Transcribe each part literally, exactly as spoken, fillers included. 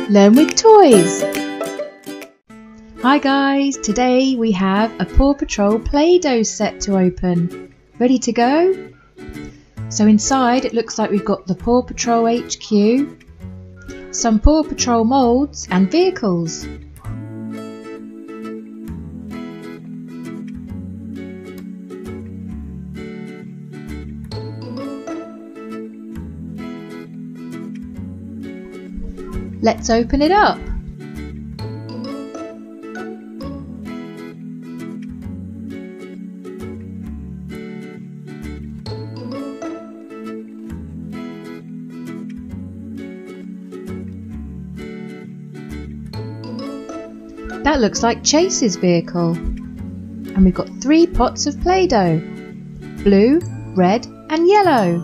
Learn with toys. Hi guys, today we have a Paw Patrol Play-Doh set to open. Ready to go? So inside it looks like we've got the Paw Patrol H Q, some Paw Patrol moulds and vehicles. Let's open it up. That looks like Chase's vehicle. And we've got three pots of Play-Doh, blue, red and yellow.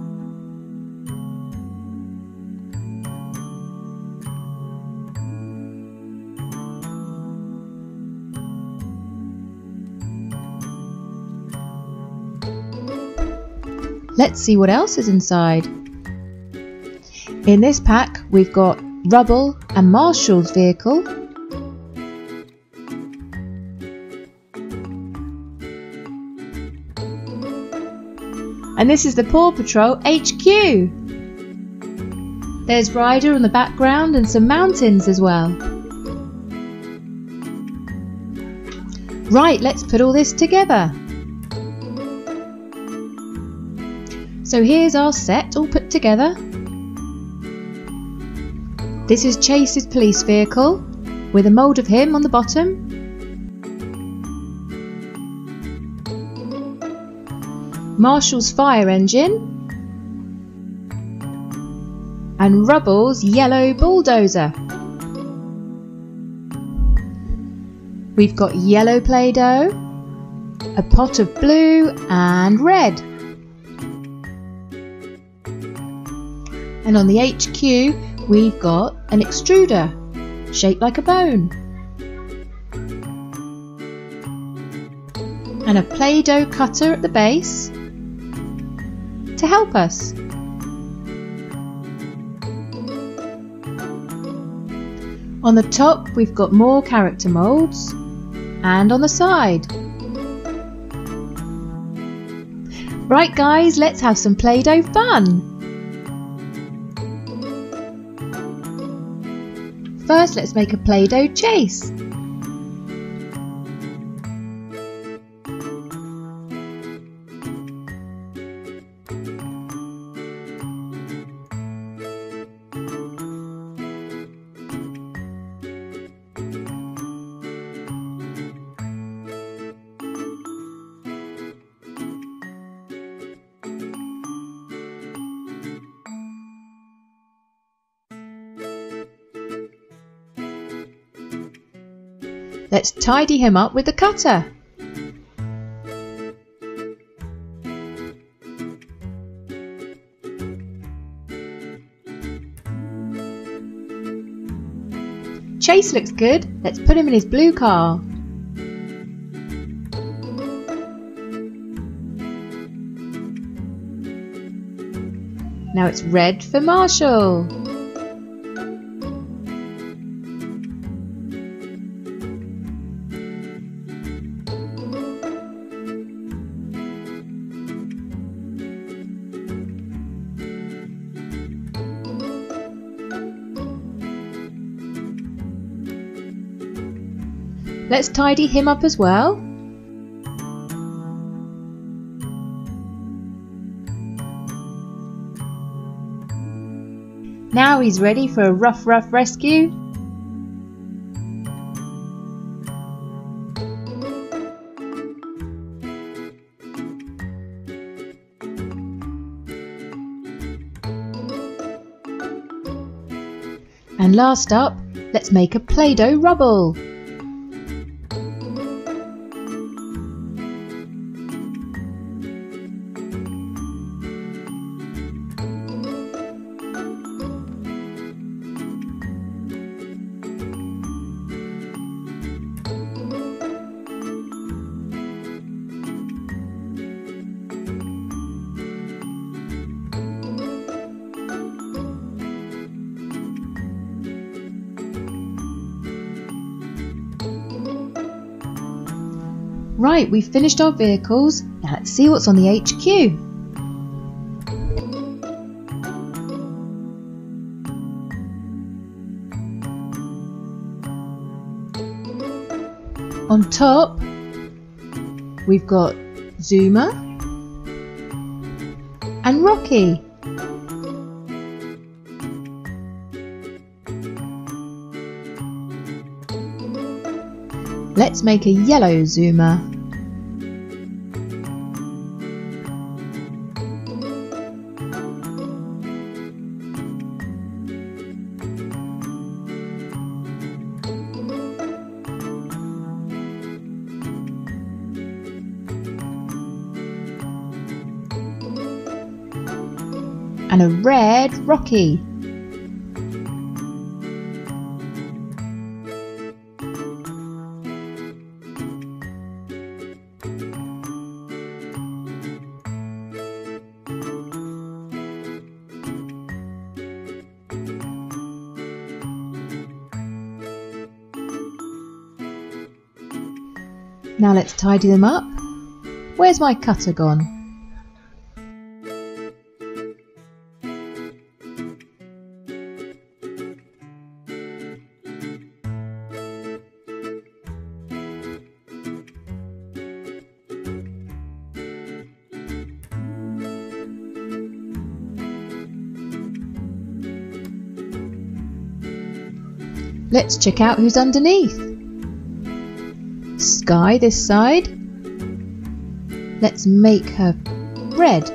Let's see what else is inside. In this pack we've got Rubble and Marshall's vehicle, and this is the Paw Patrol H Q. There's Ryder on the background and some mountains as well. Right, let's put all this together. So here's our set all put together. This is Chase's police vehicle with a mould of him on the bottom. Marshall's fire engine. And Rubble's yellow bulldozer. We've got yellow Play-Doh, a pot of blue and red. And on the H Q we've got an extruder shaped like a bone and a Play-Doh cutter at the base to help us. On the top we've got more character moulds and on the side. Right guys, let's have some Play-Doh fun! First, let's make a Play-Doh Chase. Let's tidy him up with the cutter. Chase looks good. Let's put him in his blue car. Now it's red for Marshall. Let's tidy him up as well. Now he's ready for a rough, rough rescue. And last up, let's make a Play-Doh Rubble. Right, we've finished our vehicles. Now let's see what's on the H Q. On top, we've got Zuma and Rocky. Let's make a yellow Zuma. And a red Rocky. Now let's tidy them up. Where's my cutter gone? Let's check out who's underneath. Sky this side. Let's make her red.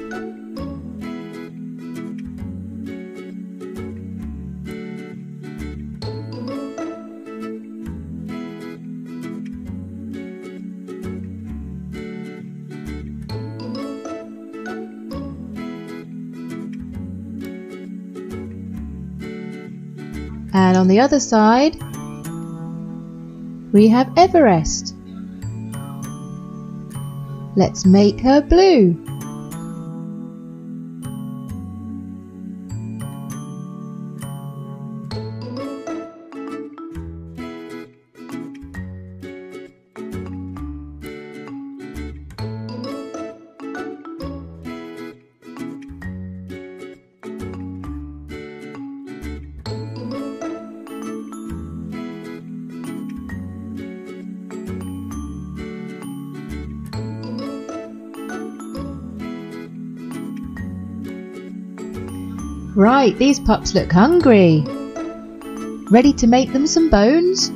And on the other side, we have Everest. Let's make her blue. Right, these pups look hungry. Ready to make them some bones?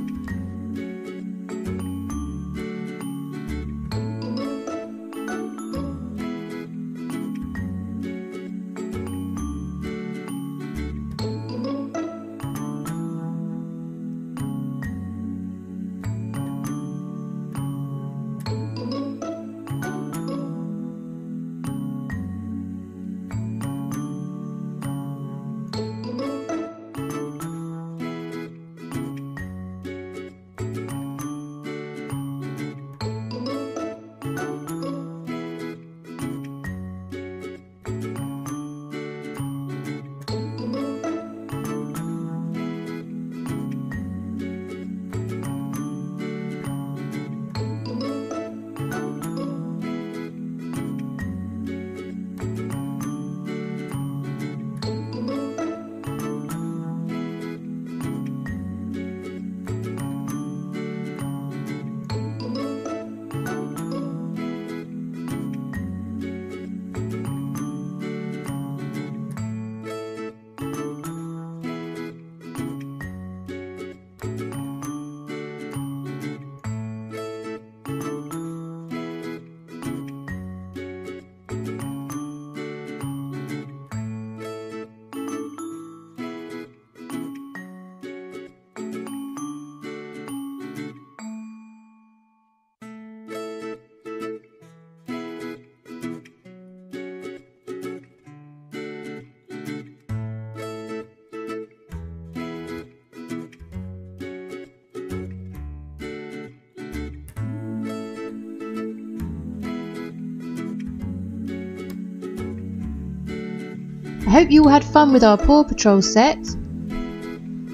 I hope you all had fun with our Paw Patrol set.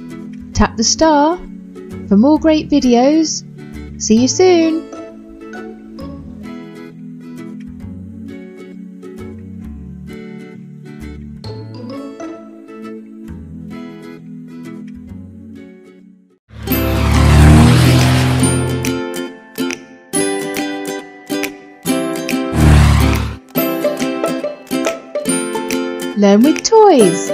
Tap the star for more great videos. See you soon. Learn with toys.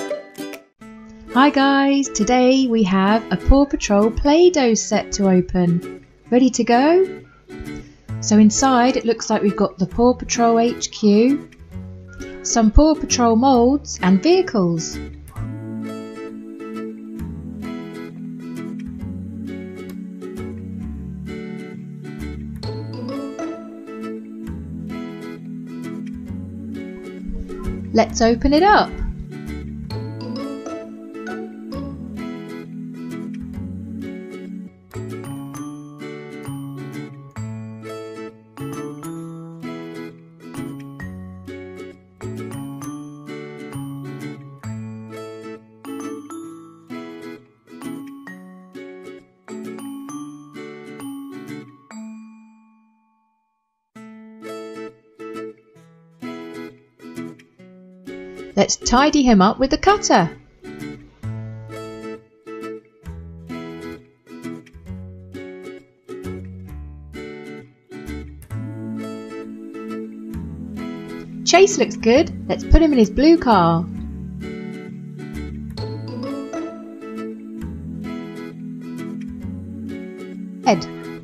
Hi guys, today we have a Paw Patrol Play-Doh set to open. Ready to go? So inside it looks like we've got the Paw Patrol H Q, some Paw Patrol moulds and vehicles. Let's open it up. Let's tidy him up with the cutter. Chase looks good. Let's put him in his blue car. Ed.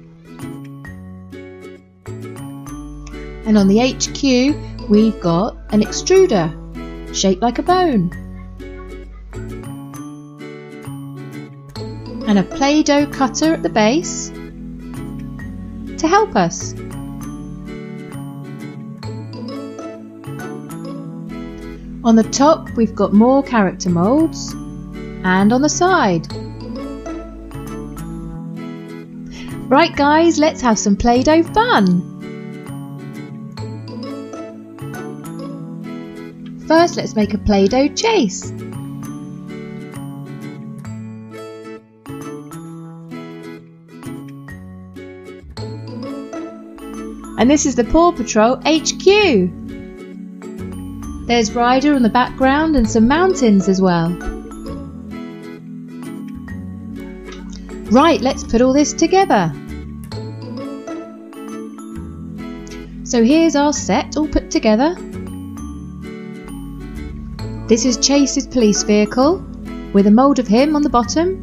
And on the H Q we've got an extruder shaped like a bone and a Play-Doh cutter at the base to help us. On the top we've got more character moulds and on the side. Right guys, let's have some Play-Doh fun! First, let's make a Play-Doh chase. And this is the Paw Patrol H Q. There's Ryder on the background and some mountains as well. Right, let's put all this together. So here's our set all put together. This is Chase's police vehicle with a mould of him on the bottom.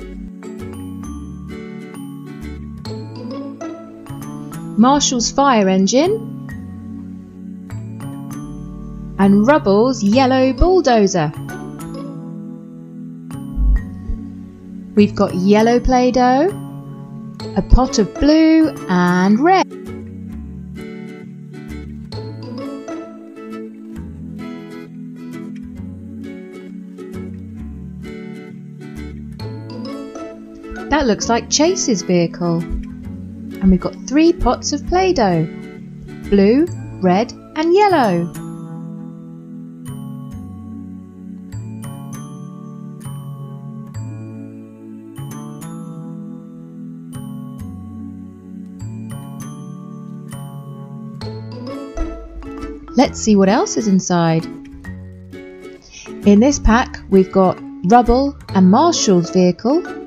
Marshall's fire engine. And Rubble's yellow bulldozer. We've got yellow Play-Doh, a pot of blue and red. That looks like Chase's vehicle. And we've got three pots of Play-Doh, blue, red and yellow. Let's see what else is inside. In this pack we've got Rubble and Marshall's vehicle,